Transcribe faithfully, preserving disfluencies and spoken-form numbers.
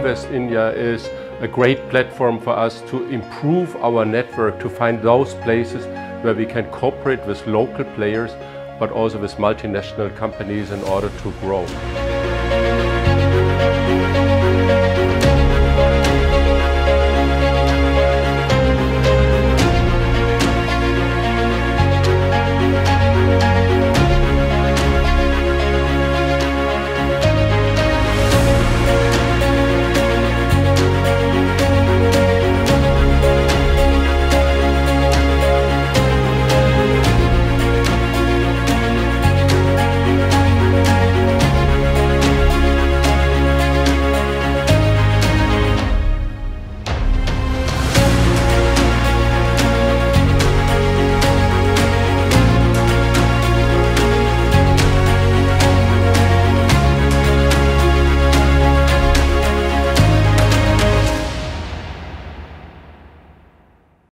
Invest India is a great platform for us to improve our network, to find those places where we can cooperate with local players, but also with multinational companies in order to grow.